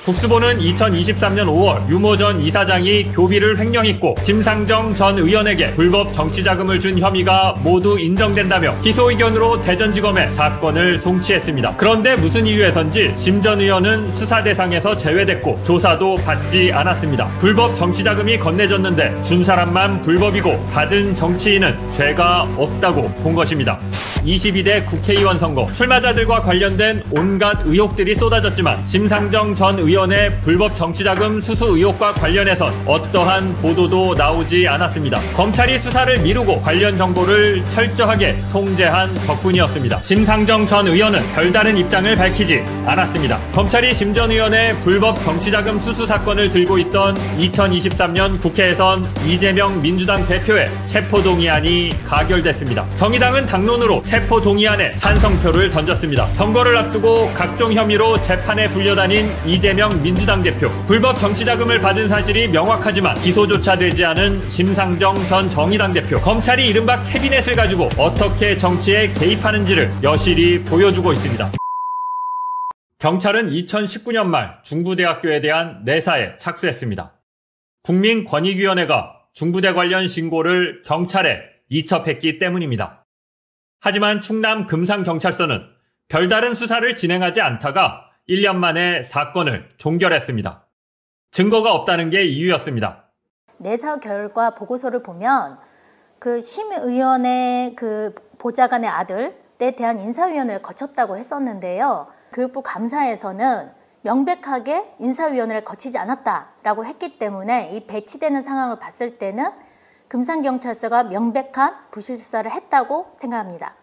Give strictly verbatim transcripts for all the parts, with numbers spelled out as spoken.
국수본은 이천이십삼 년 오월 유모 전 이사장이 교비를 횡령했고 심상정 전 의원에게 불법 정치자금을 준 혐의가 모두 인정된다며 기소 의견으로 대전지검에 사건을 송치했습니다. 그런데 무슨 이유에선지 심 전 의원은 수사 대상에서 제외됐고 조사도 받지 않았습니다. 불법 정치자금이 건네졌는데 준 사람만 불법이고 받은 정치인은 죄가 없다고 본 것입니다. 이십이 대 국회의원 선거, 출마자들과 관련된 온갖 의혹들이 쏟아졌지만 심상정 전 의원의 불법 정치자금 수수 의혹과 관련해선 어떠한 보도도 나오지 않았습니다. 검찰이 수사를 미루고 관련 정보를 철저하게 통제한 덕분이었습니다. 심상정 전 의원은 별다른 입장을 밝히지 않았습니다. 검찰이 심 전 의원의 불법 정치자금 수수 사건을 들고 있던 이천이십삼 년 국회에선 이재명 민주당 대표의 체포동의안이 가결됐습니다. 정의당은 당론으로 체포동의안에 찬성표를 던졌습니다. 선거를 앞두고 각종 혐의로 재판에 불려다닌 이재명 민주당 대표. 불법 정치자금을 받은 사실이 명확하지만 기소조차 되지 않은 심상정 전 정의당 대표. 검찰이 이른바 캐비넷을 가지고 어떻게 정치에 개입하는지를 여실히 보여주고 있습니다. 경찰은 이천십구 년 말 중부대학교에 대한 내사에 착수했습니다. 국민권익위원회가 중부대 관련 신고를 경찰에 이첩했기 때문입니다. 하지만 충남 금산경찰서는 별다른 수사를 진행하지 않다가 일 년 만에 사건을 종결했습니다. 증거가 없다는 게 이유였습니다. 내사 결과 보고서를 보면 그 심의위원회 그 보좌관의 아들에 대한 인사위원회를 거쳤다고 했었는데요. 교육부 감사에서는 명백하게 인사위원회를 거치지 않았다라고 했기 때문에 이 배치되는 상황을 봤을 때는 금산경찰서가 명백한 부실 수사를 했다고 생각합니다.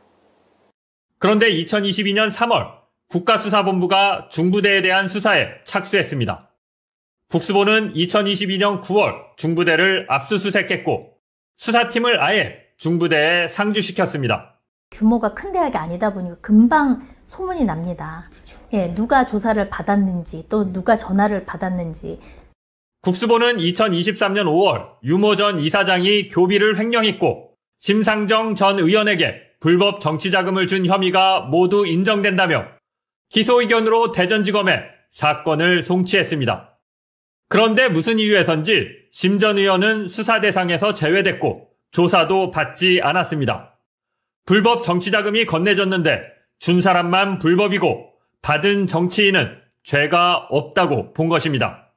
그런데 이천이십이 년 삼월 국가수사본부가 중부대에 대한 수사에 착수했습니다. 국수본은 이천이십이 년 구월 중부대를 압수수색했고 수사팀을 아예 중부대에 상주시켰습니다. 규모가 큰 대학이 아니다 보니까 금방 소문이 납니다. 예, 누가 조사를 받았는지 또 누가 전화를 받았는지. 국수본은 이천이십삼 년 오월 유모 전 이사장이 교비를 횡령했고 심상정 전 의원에게 불법 정치자금을 준 혐의가 모두 인정된다며 기소 의견으로 대전지검에 사건을 송치했습니다. 그런데 무슨 이유에선지 심 전 의원은 수사 대상에서 제외됐고 조사도 받지 않았습니다. 불법 정치자금이 건네졌는데 준 사람만 불법이고 받은 정치인은 죄가 없다고 본 것입니다.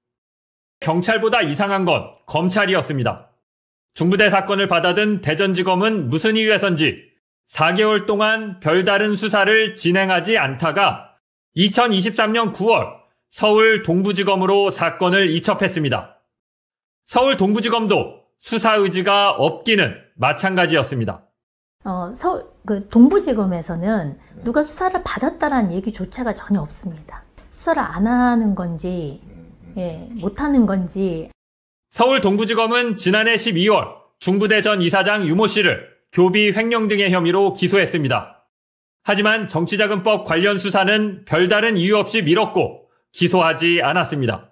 경찰보다 이상한 건 검찰이었습니다. 중부대 사건을 받아든 대전지검은 무슨 이유에선지 사 개월 동안 별다른 수사를 진행하지 않다가 이천이십삼 년 구월 서울 동부지검으로 사건을 이첩했습니다. 서울 동부지검도 수사 의지가 없기는 마찬가지였습니다. 어, 서울, 그 동부지검에서는 누가 수사를 받았다라는 얘기조차가 전혀 없습니다. 수사를 안 하는 건지, 예, 못 하는 건지. 서울 동부지검은 지난해 십이월 중부대 전 이사장 유모 씨를 교비 횡령 등의 혐의로 기소했습니다. 하지만 정치자금법 관련 수사는 별다른 이유 없이 미뤘고 기소하지 않았습니다.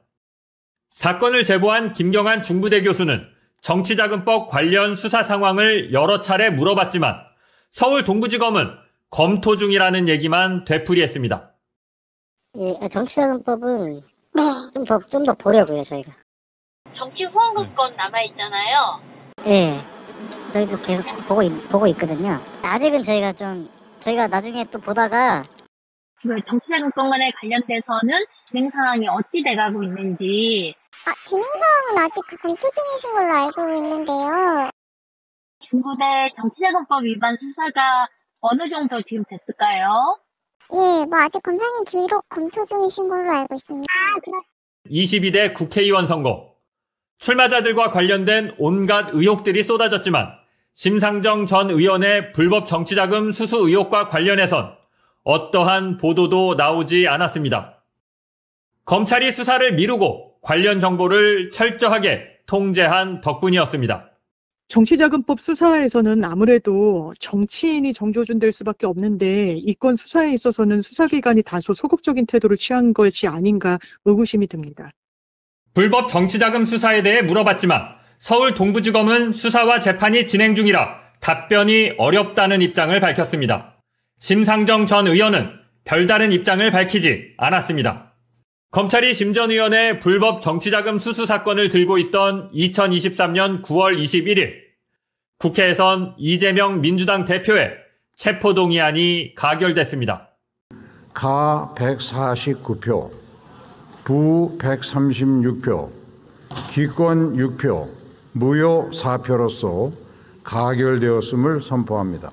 사건을 제보한 김경한 중부대 교수는 정치자금법 관련 수사 상황을 여러 차례 물어봤지만 서울 동부지검은 검토 중이라는 얘기만 되풀이했습니다. 예, 정치자금법은 좀 더, 좀 더 보려고요, 저희가. 정치 후원금 건 남아있잖아요. 예, 저희도 계속 보고, 있, 보고 있거든요. 아직은 저희가 좀, 저희가 나중에 또 보다가 그 정치자금법에 관련돼서는 진행 상황이 어찌 돼가고 있는지. 아, 진행 상황은 아직 검토 중이신 걸로 알고 있는데요. 중부대 정치자금법 위반 수사가 어느 정도 지금 됐을까요? 예, 뭐 아직 검사님 기록 검토 중이신 걸로 알고 있습니다. 아, 그렇... 이십이 대 국회의원 선거. 출마자들과 관련된 온갖 의혹들이 쏟아졌지만 심상정 전 의원의 불법 정치자금 수수 의혹과 관련해선 어떠한 보도도 나오지 않았습니다. 검찰이 수사를 미루고 관련 정보를 철저하게 통제한 덕분이었습니다. 정치자금법 수사에서는 아무래도 정치인이 정조준 될 수밖에 없는데 이 건 수사에 있어서는 수사기관이 다소 소극적인 태도를 취한 것이 아닌가 의구심이 듭니다. 불법 정치자금 수사에 대해 물어봤지만 서울 동부지검은 수사와 재판이 진행 중이라 답변이 어렵다는 입장을 밝혔습니다. 심상정 전 의원은 별다른 입장을 밝히지 않았습니다. 검찰이 심 전 의원의 불법 정치자금 수수 사건을 들고 있던 이천이십삼년 구월 이십일일 국회에선 이재명 민주당 대표의 체포동의안이 가결됐습니다. 가 백사십구표, 부 백삼십육표, 기권 육표, 무효 사표로서 가결되었음을 선포합니다.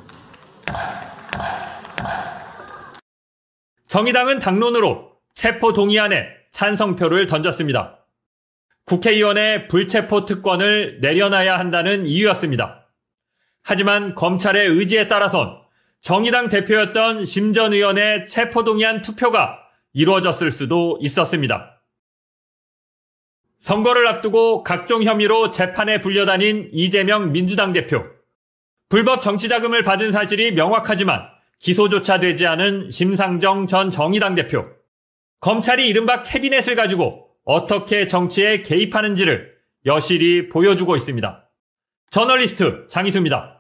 정의당은 당론으로 체포동의안에 찬성표를 던졌습니다. 국회의원의 불체포 특권을 내려놔야 한다는 이유였습니다. 하지만 검찰의 의지에 따라선 정의당 대표였던 심 전 의원의 체포동의안 투표가 이루어졌을 수도 있었습니다. 선거를 앞두고 각종 혐의로 재판에 불려다닌 이재명 민주당 대표. 불법 정치자금을 받은 사실이 명확하지만 기소조차 되지 않은 심상정 전 정의당 대표. 검찰이 이른바 캐비넷을 가지고 어떻게 정치에 개입하는지를 여실히 보여주고 있습니다. 저널리스트 장희수입니다.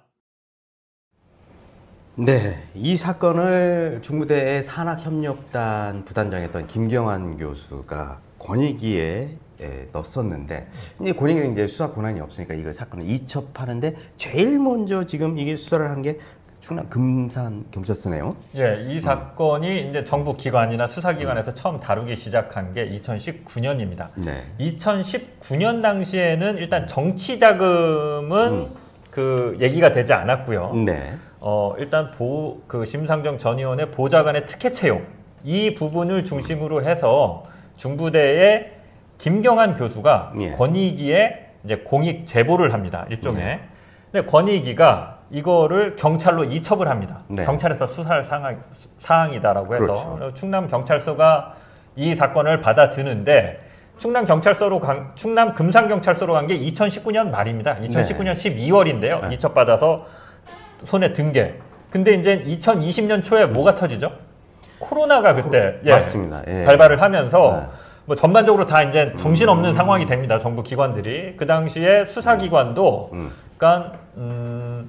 네, 이 사건을 중부대의 산학협력단 부단장이었던 김경환 교수가 권익위에 예, 넣었었는데, 이제 권익위는 이제 수사 권한이 없으니까 이거 사건을 이첩하는데 제일 먼저 지금 이게 수사를 한 게 충남 금산 경찰서네요. 예, 이 사건이 음. 이제 정부 기관이나 수사기관에서 음. 처음 다루기 시작한 게 이천십구년입니다. 네. 이천십구년 당시에는 일단 정치 자금은 음. 그 얘기가 되지 않았고요. 네. 어, 일단 보, 그 심상정 전 의원의 보좌관의 특혜 채용 이 부분을 중심으로 해서 중부대의 김경환 교수가 예. 권익위에 이제 공익 제보를 합니다. 일종의. 네. 근데 권익위가 이거를 경찰로 이첩을 합니다. 네. 경찰에서 수사할 상황, 사항이다라고 해서 그렇죠. 충남 경찰서가 이 사건을 받아드는데 충남 경찰서로 간, 충남 금산 경찰서로 간 게 이천십구년 말입니다. 이천십구년 네. 십이월인데요. 네. 이첩받아서 손에 든 게. 근데 이제 이천이십년 초에 뭐가 터지죠? 코로나가 그때 예, 맞습니다. 예. 발발을 하면서 네. 뭐 전반적으로 다 이제 정신없는 음. 상황이 됩니다. 정부 기관들이. 그 당시에 수사기관도 음. 그러니까 음,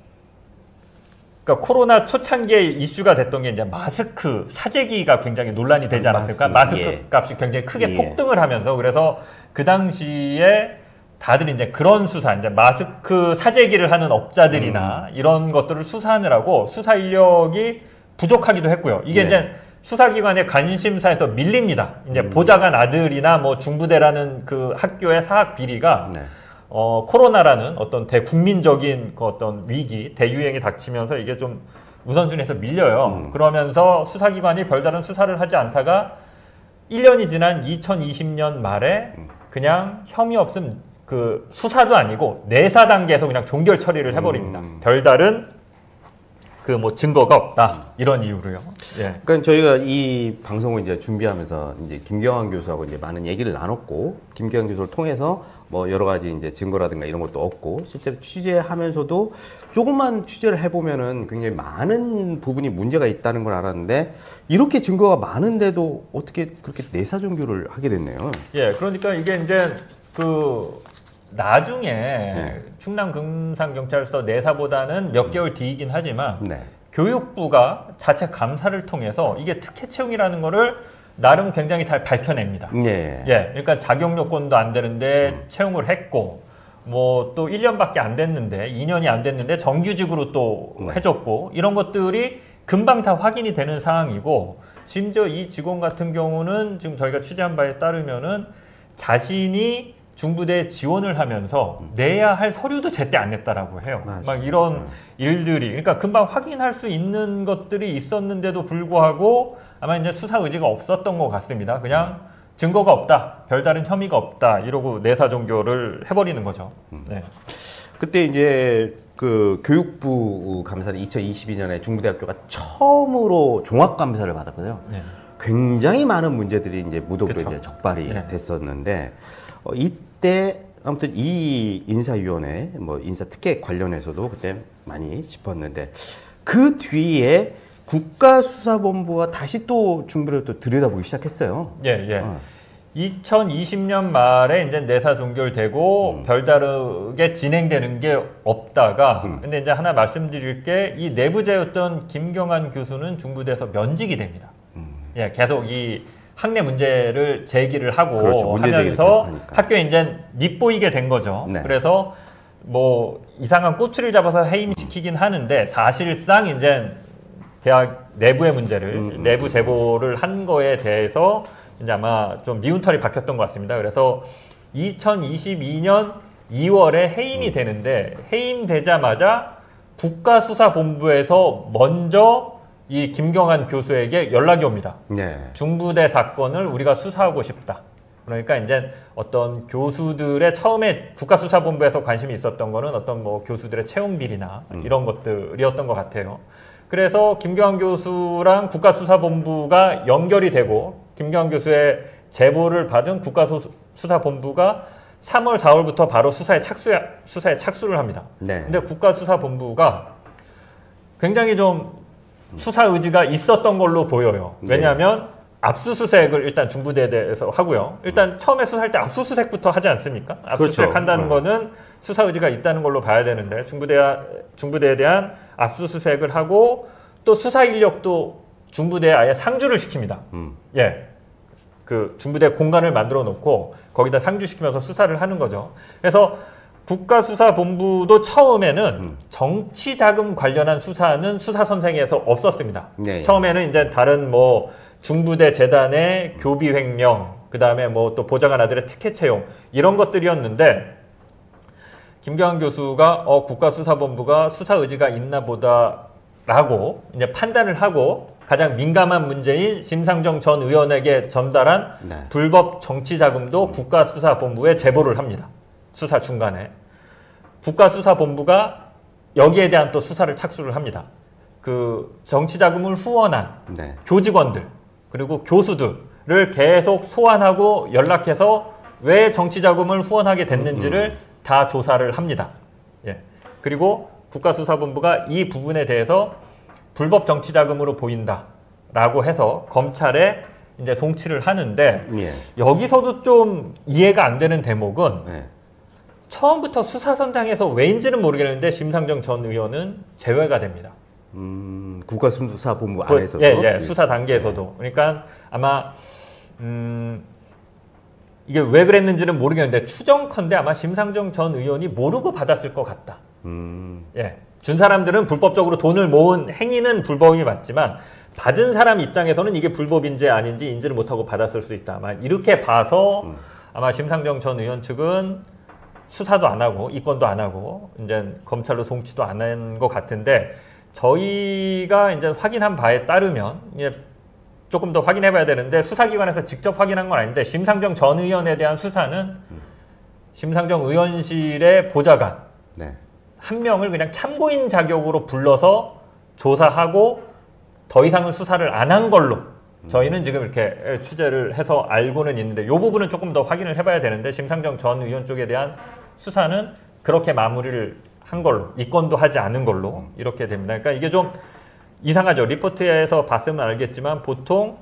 그러니까 코로나 초창기에 이슈가 됐던 게 이제 마스크 사재기가 굉장히 논란이 되지 않았을까? 마스크 예. 값이 굉장히 크게 예. 폭등을 하면서 그래서 그 당시에 다들 이제 그런 수사, 이제 마스크 사재기를 하는 업자들이나 음. 이런 것들을 수사하느라고 수사 인력이 부족하기도 했고요. 이게 네. 이제 수사기관의 관심사에서 밀립니다. 이제 음. 보좌관 아들이나 뭐 중부대라는 그 학교의 사학 비리가 네. 어, 코로나라는 어떤 대국민적인 그 어떤 위기, 대유행이 닥치면서 이게 좀 우선순위에서 밀려요. 음. 그러면서 수사기관이 별다른 수사를 하지 않다가 일 년이 지난 이천이십년 말에 그냥 혐의 없음 그 수사도 아니고 내사 단계에서 그냥 종결 처리를 해버립니다. 음. 별다른 그 뭐 증거가 없다 이런 이유로요. 예. 그러니까 저희가 이 방송을 이제 준비하면서 이제 김경환 교수하고 이제 많은 얘기를 나눴고 김경환 교수를 통해서 뭐 여러 가지 이제 증거라든가 이런 것도 얻고 실제로 취재하면서도 조금만 취재를 해보면은 굉장히 많은 부분이 문제가 있다는 걸 알았는데 이렇게 증거가 많은데도 어떻게 그렇게 내사 종결을 하게 됐네요. 예, 그러니까 이게 이제 그 나중에 네. 충남 금산경찰서 내사보다는 몇 개월 뒤이긴 하지만 네. 교육부가 자체 감사를 통해서 이게 특혜 채용이라는 거를 나름 굉장히 잘 밝혀냅니다. 네. 예, 그러니까 자격 요건도 안 되는데 음. 채용을 했고 뭐 또 일 년밖에 안 됐는데 이 년이 안 됐는데 정규직으로 또 네. 해줬고 이런 것들이 금방 다 확인이 되는 상황이고 심지어 이 직원 같은 경우는 지금 저희가 취재한 바에 따르면은 자신이 중부대에 지원을 하면서 내야 할 서류도 제때 안 냈다라고 해요. 맞아. 막 이런 음. 일들이 그러니까 금방 확인할 수 있는 것들이 있었는데도 불구하고 아마 이제 수사 의지가 없었던 것 같습니다. 그냥 음. 증거가 없다, 별다른 혐의가 없다 이러고 내사 종결을 해버리는 거죠. 음. 네. 그때 이제 그 교육부 감사는 이천이십이년에 중부대학교가 처음으로 종합 감사를 받았거든요. 네. 굉장히 많은 문제들이 이제 무더기로 이제 적발이 네. 됐었는데. 어, 이때 아무튼 이 인사위원회 뭐 인사특혜 관련해서도 그때 많이 짚었는데 그 뒤에 국가수사본부가 다시 또 중부를 또 들여다보기 시작했어요. 예, 예. 어. 이천이십년 말에 이제 내사 종결되고 음. 별다르게 진행되는 게 없다가 음. 근데 이제 하나 말씀드릴 게 이 내부자였던 김경환 교수는 중부대에서 면직이 됩니다. 음. 예, 계속 이 학내 문제를 제기를 하고 그렇죠. 문제 제기를 하면서 계속하니까. 학교에 이제 밉보이게 된 거죠. 네. 그래서 뭐 이상한 꼬투리를 잡아서 해임시키긴 하는데 사실상 이제 대학 내부의 문제를 음, 음, 내부 제보를 한 거에 대해서 이제 아마 좀 미운 털이 박혔던 것 같습니다. 그래서 이천이십이 년 이월에 해임이 음. 되는데 해임되자마자 국가수사본부에서 먼저 이 김경환 교수에게 연락이 옵니다. 네. 중부대 사건을 우리가 수사하고 싶다. 그러니까 이제 어떤 교수들의 처음에 국가수사본부에서 관심이 있었던 거는 어떤 뭐 교수들의 채용 비리나 음. 이런 이런 것들이었던 것 같아요. 그래서 김경환 교수랑 국가수사본부가 연결이 되고 김경환 교수의 제보를 받은 국가수사본부가 삼월, 사월부터 바로 수사에 착수 수사에 착수를 합니다. 네. 근데 국가수사본부가 굉장히 좀 수사 의지가 있었던 걸로 보여요. 왜냐하면 압수수색을 일단 중부대에 대해서 하고요. 일단 처음에 수사할 때 압수수색부터 하지 않습니까? 압수수색 그렇죠. 한다는 네. 거는 수사 의지가 있다는 걸로 봐야 되는데 중부대 중부대에 대한 압수수색을 하고 또 수사 인력도 중부대에 아예 상주를 시킵니다. 음. 예, 그 중부대 공간을 만들어 놓고 거기다 상주시키면서 수사를 하는 거죠. 그래서 국가수사본부도 처음에는 음. 정치자금 관련한 수사는 수사선생에서 없었습니다. 네. 처음에는 이제 다른 뭐 중부대 재단의 교비 횡령, 그 다음에 뭐 또 보좌관 아들의 특혜 채용 이런 것들이었는데 김경환 교수가 어, 국가수사본부가 수사 의지가 있나 보다라고 이제 판단을 하고 가장 민감한 문제인 심상정 전 의원에게 전달한 네. 불법 정치자금도 국가수사본부에 제보를 합니다. 수사 중간에. 국가수사본부가 여기에 대한 또 수사를 착수를 합니다. 그 정치자금을 후원한 네. 교직원들 그리고 교수들을 계속 소환하고 연락해서 왜 정치자금을 후원하게 됐는지를 음. 다 조사를 합니다. 예. 그리고 국가수사본부가 이 부분에 대해서 불법 정치자금으로 보인다라고 해서 검찰에 이제 송치를 하는데 예. 여기서도 좀 이해가 안 되는 대목은 네. 처음부터 수사선장에서 왜인지는 모르겠는데 심상정 전 의원은 제외가 됩니다. 음, 국가수사본부 그, 안에서도 예, 예, 수사 단계에서도. 그러니까 아마 음, 이게 왜 그랬는지는 모르겠는데 추정컨대 아마 심상정 전 의원이 모르고 받았을 것 같다. 음, 예, 준 사람들은 불법적으로 돈을 모은 행위는 불법이 맞지만 받은 사람 입장에서는 이게 불법인지 아닌지 인지를 못하고 받았을 수 있다. 아마 이렇게 봐서 음. 아마 심상정 전 의원 측은 수사도 안 하고 입건도 안 하고 이제 검찰로 송치도 안 한 것 같은데 저희가 이제 확인한 바에 따르면 이제 조금 더 확인해봐야 되는데 수사기관에서 직접 확인한 건 아닌데 심상정 전 의원에 대한 수사는 음. 심상정 의원실의 보좌관 네. 한 명을 그냥 참고인 자격으로 불러서 조사하고 더 이상은 수사를 안 한 걸로 저희는 지금 이렇게 취재를 해서 알고는 있는데 이 부분은 조금 더 확인을 해봐야 되는데 심상정 전 의원 쪽에 대한 수사는 그렇게 마무리를 한 걸로 입건도 하지 않은 걸로 이렇게 됩니다. 그러니까 이게 좀 이상하죠. 리포트에서 봤으면 알겠지만 보통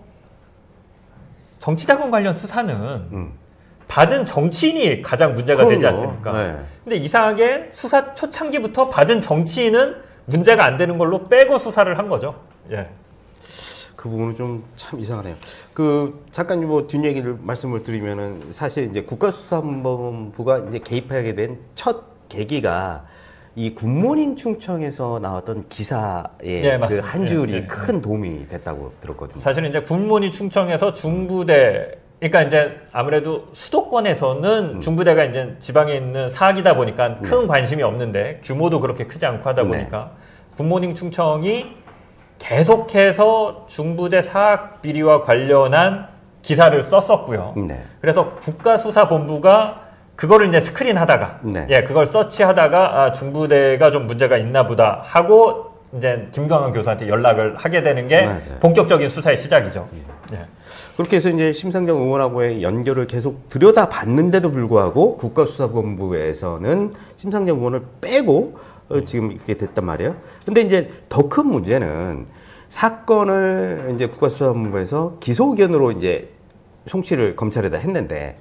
정치자금 관련 수사는 음. 받은 정치인이 가장 문제가 되지 그럼요. 않습니까? 네. 근데 이상하게 수사 초창기부터 받은 정치인은 문제가 안 되는 걸로 빼고 수사를 한 거죠. 예. 그 부분은 좀 참 이상하네요. 그 잠깐 뭐 뒷얘기를 말씀을 드리면은 사실 이제 국가수사본부가 이제 개입하게 된 첫 계기가 이 굿모닝 충청에서 나왔던 기사의 예, 그 맞습니다. 한 줄이 예, 예. 큰 도움이 됐다고 들었거든요. 사실은 이제 군문이 충청에서 중부대, 그러니까 이제 아무래도 수도권에서는 음. 중부대가 이제 지방에 있는 사학이다 보니까 큰 네. 관심이 없는데 규모도 그렇게 크지 않고 하다 네. 보니까 굿모닝 충청이 계속해서 중부대 사학 비리와 관련한 기사를 썼었고요. 네. 그래서 국가수사본부가 그거를 이제 스크린 하다가, 네. 예, 그걸 서치하다가, 아, 중부대가 좀 문제가 있나 보다 하고, 이제 김경환 교수한테 연락을 하게 되는 게 맞아요. 본격적인 수사의 시작이죠. 예. 그렇게 해서 이제 심상정 의원하고의 연결을 계속 들여다 봤는데도 불구하고 국가수사본부에서는 심상정 의원을 빼고 어, 지금 이렇게 됐단 말이에요. 근데 이제 더 큰 문제는 사건을 이제 국가수사본부에서 기소 의견으로 이제 송치를 검찰에다 했는데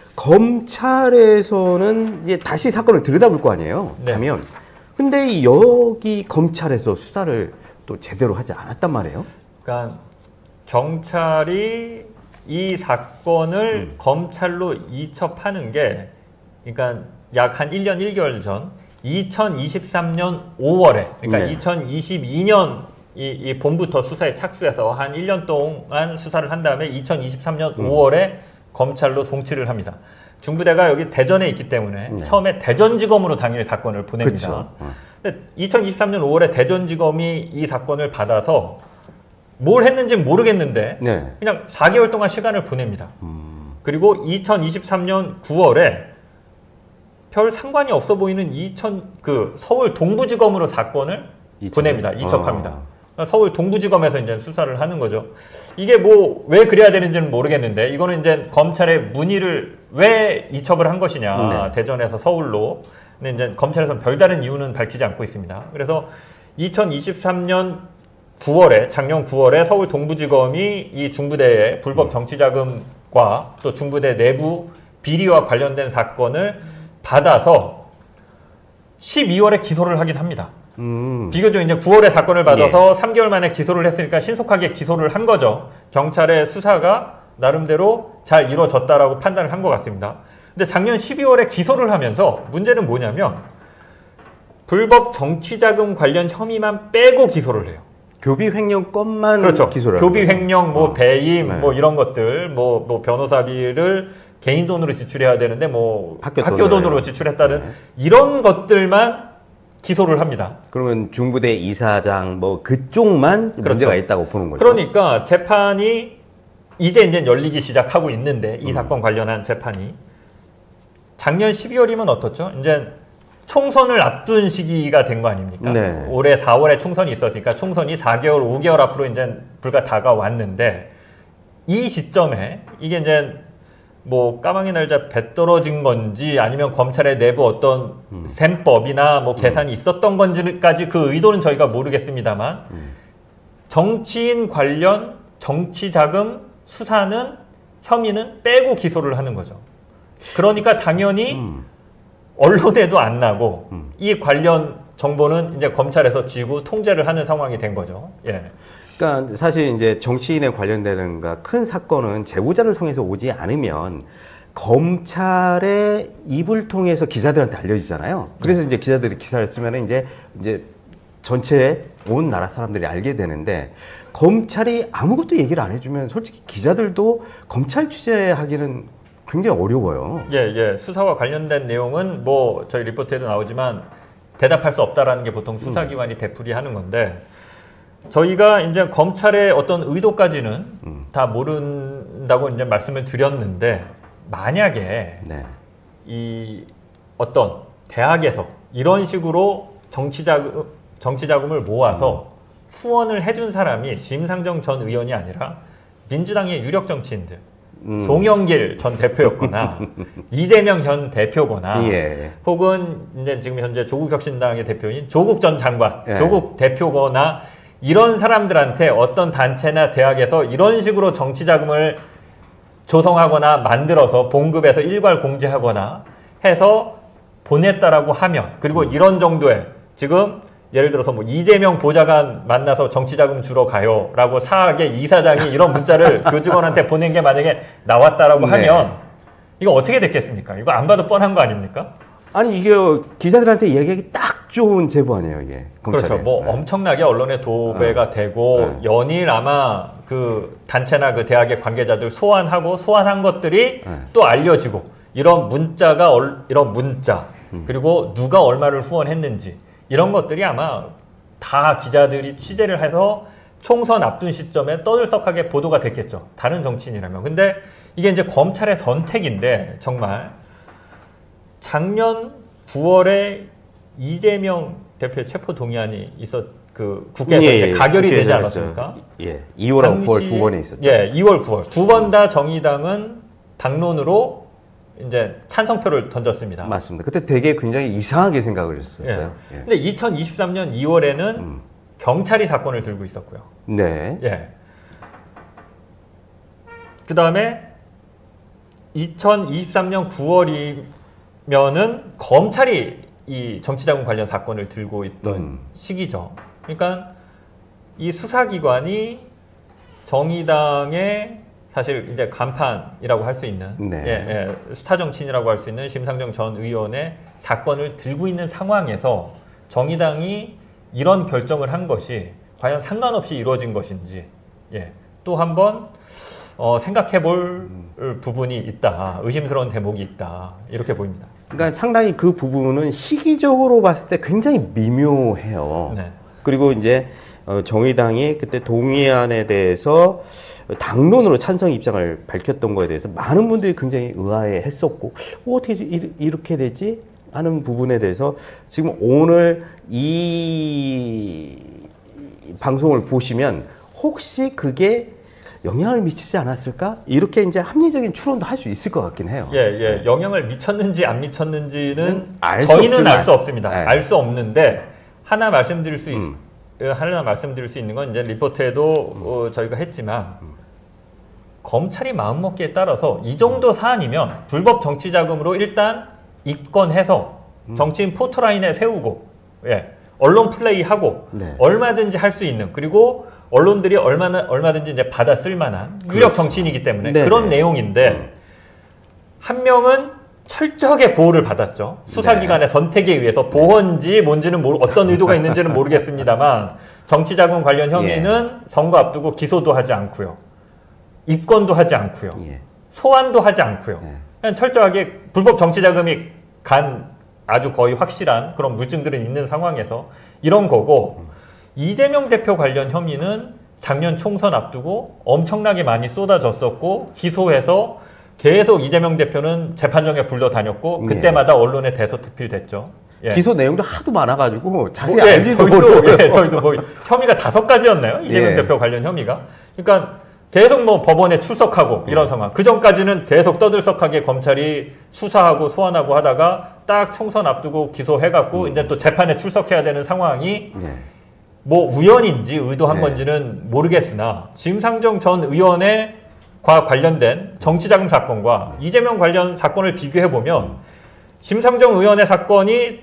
검찰에서는 이제 다시 사건을 들여다볼 거 아니에요. 네. 가면. 근데 여기 검찰에서 수사를 또 제대로 하지 않았단 말이에요. 그러니까 경찰이 이 사건을 음. 검찰로 이첩하는 게 그러니까 약 한 일 년 일 개월 전 이천이십삼 년 오월에 그러니까 네. 이천이십이 년 이, 이 봄부터 수사에 착수해서 한 일 년 동안 수사를 한 다음에 이천이십삼 년 음. 오월에 검찰로 송치를 합니다. 중부대가 여기 대전에 있기 때문에 네. 처음에 대전지검으로 당일 사건을 보냅니다. 그쵸. 어. 근데 이천이십삼 년 오월에 대전지검이 이 사건을 받아서 뭘 했는지는 모르겠는데 네. 그냥 사 개월 동안 시간을 보냅니다. 음. 그리고 이천이십삼 년 구월에 별 상관이 없어 보이는 이천 그 서울 동부지검으로 사건을 이첩. 보냅니다. 이첩합니다. 어. 서울 동부지검에서 이제 수사를 하는 거죠. 이게 뭐 왜 그래야 되는지는 모르겠는데 이거는 이제 검찰의 문의를 왜 이첩을 한 것이냐 네. 대전에서 서울로. 근데 이제 검찰에서는 별다른 이유는 밝히지 않고 있습니다. 그래서 이천이십삼 년 구월에 작년 구월에 서울 동부지검이 이 중부대의 불법 정치자금과 또 중부대 내부 비리와 관련된 사건을 받아서 십이월에 기소를 하긴 합니다. 음. 비교적 이제 구월에 사건을 받아서 예. 삼 개월 만에 기소를 했으니까 신속하게 기소를 한 거죠. 경찰의 수사가 나름대로 잘 이루어졌다라고 판단을 한 것 같습니다. 근데 작년 십이월에 기소를 하면서 문제는 뭐냐면 불법 정치자금 관련 혐의만 빼고 기소를 해요. 교비 횡령 건만 그렇죠. 기소를 교비 하는 횡령, 뭐 어. 배임, 네. 뭐 이런 것들, 뭐, 뭐 변호사비를 개인 돈으로 지출해야 되는데 뭐 학교 학교, 돈으로요. 돈으로 지출했다는 네. 이런 것들만 기소를 합니다. 그러면 중부대 이사장 뭐 그쪽만 그렇죠. 문제가 있다고 보는 거죠. 그러니까 재판이 이제 이제 열리기 시작하고 있는데 이 음. 사건 관련한 재판이 작년 십이월이면 어떻죠? 이제 총선을 앞둔 시기가 된 거 아닙니까? 네. 올해 사월에 총선이 있었으니까 총선이 사 개월, 오 개월 앞으로 이제 불과 다가왔는데 이 시점에 이게 이제 뭐 까망이 날자 배 떨어진 건지 아니면 검찰의 내부 어떤 음. 셈법이나 뭐 계산이 음. 있었던 건지까지 그 의도는 저희가 모르겠습니다만 음. 정치인 관련 정치자금 수사는 혐의는 빼고 기소를 하는 거죠. 그러니까 당연히 음. 언론에도 안 나고 음. 이 관련 정보는 이제 검찰에서 쥐고 통제를 하는 상황이 된 거죠. 예. 그러니까 사실 이제 정치인에 관련되는 큰 사건은 제보자를 통해서 오지 않으면 검찰의 입을 통해서 기자들한테 알려지잖아요. 그래서 이제 기자들이 기사를 쓰면 이제 이제 전체 온 나라 사람들이 알게 되는데 검찰이 아무것도 얘기를 안 해주면 솔직히 기자들도 검찰 취재하기는 굉장히 어려워요. 예, 예. 수사와 관련된 내용은 뭐 저희 리포트에도 나오지만 대답할 수 없다라는 게 보통 수사기관이 음. 되풀이하는 건데 저희가 이제 검찰의 어떤 의도까지는 음. 다 모른다고 이제 말씀을 드렸는데 만약에 네. 이 어떤 대학에서 이런 식으로 정치자금, 정치자금을 모아서 음. 후원을 해준 사람이 심상정 전 의원이 아니라 민주당의 유력 정치인들 음. 송영길 전 대표였거나 이재명 현 대표거나 예. 혹은 이제 지금 현재 조국혁신당의 대표인 조국 전 장관, 예. 조국 대표거나 이런 사람들한테 어떤 단체나 대학에서 이런 식으로 정치자금을 조성하거나 만들어서 봉급해서 일괄 공제하거나 해서 보냈다라고 하면 그리고 음. 이런 정도의 지금 예를 들어서 뭐 이재명 보좌관 만나서 정치자금 주러 가요 라고 사학의 이사장이 이런 문자를 교직원한테 보낸 게 만약에 나왔다라고 네. 하면 이거 어떻게 됐겠습니까? 이거 안 봐도 뻔한 거 아닙니까? 아니 이게 기자들한테 얘기하기 딱 좋은 제보 아니에요 이게 검찰에. 그렇죠. 뭐 네. 엄청나게 언론에 도배가 어. 되고 네. 연일 아마 그 단체나 그 대학의 관계자들 소환하고 소환한 것들이 네. 또 알려지고 이런 문자가 얼, 이런 문자 음. 그리고 누가 얼마를 후원했는지 이런 것들이 아마 다 기자들이 취재를 해서 총선 앞둔 시점에 떠들썩하게 보도가 됐겠죠. 다른 정치인이라면. 근데 이게 이제 검찰의 선택인데 정말 작년 구월에 이재명 대표의 체포 동의안이 있었 그 국회에서 예, 이제 예, 가결이 되지 국회에서 않았습니까? 예, 이월하고 구월 두 번에 있었죠. 예, 이월, 구월 두 번 다 정의당은 당론으로 이제 찬성표를 던졌습니다. 맞습니다. 그때 되게 굉장히 이상하게 생각을 했었어요. 예. 예. 근데 이천이십삼 년 이월에는 음. 경찰이 사건을 들고 있었고요. 네. 예. 그 다음에 이천이십삼 년 구월이면은 검찰이 이 정치자금 관련 사건을 들고 있던 음. 시기죠. 그러니까 이 수사기관이 정의당의 사실 이제 간판이라고 할 수 있는 네. 예, 예, 스타 정치인이라고 할 수 있는 심상정 전 의원의 사건을 들고 있는 상황에서 정의당이 이런 결정을 한 것이 과연 상관없이 이루어진 것인지 예, 또 한번 어, 생각해볼 음. 부분이 있다. 의심스러운 대목이 있다. 이렇게 보입니다. 그러니까 상당히 그 부분은 시기적으로 봤을 때 굉장히 미묘해요. 네. 그리고 이제 어, 정의당이 그때 동의안에 대해서 당론으로 찬성 입장을 밝혔던 거에 대해서 많은 분들이 굉장히 의아해했었고 어, 어떻게 이렇게 되지? 하는 부분에 대해서 지금 오늘 이 방송을 보시면 혹시 그게 영향을 미치지 않았을까? 이렇게 이제 합리적인 추론도 할 수 있을 것 같긴 해요. 예, 예. 영향을 미쳤는지 안 미쳤는지는 알 수 저희는 알 없지만. 수 없습니다. 네. 알 수 없는데 하나 말씀드릴 수 있, 음. 하나 말씀드릴 수 있는 건 이제 리포트에도 음. 어, 저희가 했지만 음. 검찰이 마음먹기에 따라서 이 정도 사안이면 불법 정치 자금으로 일단 입건해서 음. 정치인 포토라인에 세우고 예, 언론 플레이하고 네. 얼마든지 할 수 있는 그리고 언론들이 얼마나 얼마든지 이제 받아 쓸 만한 유력 그렇죠. 정치인이기 때문에 네네. 그런 내용인데 음. 한 명은 철저하게 보호를 받았죠. 수사기관의 네. 선택에 의해서 보호인지 뭔지는 모르, 어떤 의도가 있는지는 모르겠습니다만 정치자금 관련 혐의는 예. 선거 앞두고 기소도 하지 않고요. 입건도 하지 않고요. 예. 소환도 하지 않고요. 예. 그냥 철저하게 불법 정치자금이 간 아주 거의 확실한 그런 물증들은 있는 상황에서 이런 거고 음. 이재명 대표 관련 혐의는 작년 총선 앞두고 엄청나게 많이 쏟아졌었고 기소해서 계속 이재명 대표는 재판정에 불러다녔고 그때마다 언론에 대서특필됐죠. 예. 기소 내용도 하도 많아가지고 자세히 뭐, 예, 알지도 저희도, 예, 저희도 뭐 혐의가 다섯 가지였나요? 이재명 예. 대표 관련 혐의가. 그러니까 계속 뭐 법원에 출석하고 이런 예. 상황. 그 전까지는 계속 떠들썩하게 검찰이 수사하고 소환하고 하다가 딱 총선 앞두고 기소해갖고 음. 이제 또 재판에 출석해야 되는 상황이 예. 뭐 우연인지 의도한 예. 건지는 모르겠으나 심상정 전 의원의 과 관련된 정치자금 사건과 이재명 관련 사건을 비교해보면 심상정 의원의 사건이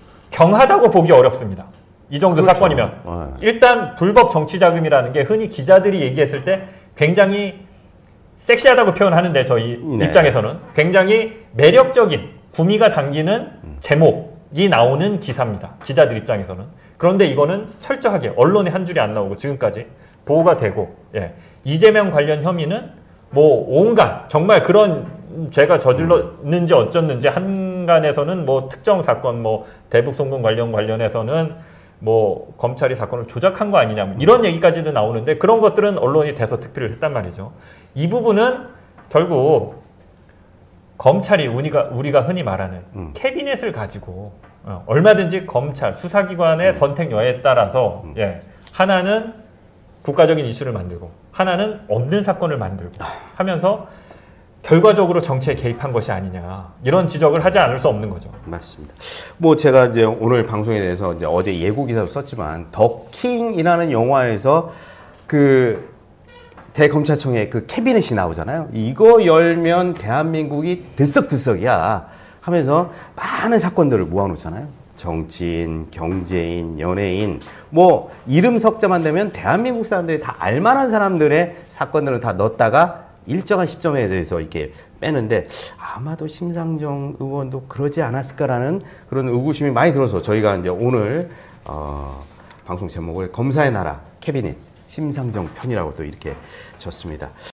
경하다고 보기 어렵습니다. 이 정도 그렇죠. 사건이면. 와. 일단 불법 정치자금이라는 게 흔히 기자들이 얘기했을 때 굉장히 섹시하다고 표현하는데 저희 네. 입장에서는 굉장히 매력적인 구미가 당기는 제목이 나오는 기사입니다. 기자들 입장에서는. 그런데 이거는 철저하게 언론에 한 줄이 안 나오고 지금까지 보호가 되고 예. 이재명 관련 혐의는 뭐 온갖 정말 그런 죄가 저질렀는지 어쩌는지 한간에서는 뭐 특정 사건 뭐 대북 송금 관련 관련해서는 뭐 검찰이 사건을 조작한 거 아니냐 뭐 이런 얘기까지도 나오는데 그런 것들은 언론이 대서특필을 했단 말이죠. 이 부분은 결국 검찰이 우리가 우리가 흔히 말하는 음. 캐비넷을 가지고 어, 얼마든지 검찰 수사기관의 음. 선택 여하에 따라서 음. 예, 하나는 국가적인 이슈를 만들고 하나는 없는 사건을 만들고 하면서 결과적으로 정치에 개입한 것이 아니냐 이런 지적을 하지 않을 수 없는 거죠. 맞습니다. 뭐 제가 이제 오늘 방송에 대해서 이제 어제 예고 기사도 썼지만 더킹이라는 영화에서 그 대검찰청의 그 캐비넷이 나오잖아요. 이거 열면 대한민국이 들썩들썩이야 하면서 많은 사건들을 모아놓잖아요. 정치인, 경제인, 연예인 뭐 이름 석자만 되면 대한민국 사람들이 다 알만한 사람들의 사건들을 다 넣었다가 일정한 시점에 대해서 이렇게 빼는데 아마도 심상정 의원도 그러지 않았을까라는 그런 의구심이 많이 들어서 저희가 이제 오늘 어, 방송 제목을 검사의 나라 캐비넷 심상정 편이라고 또 이렇게 줬습니다.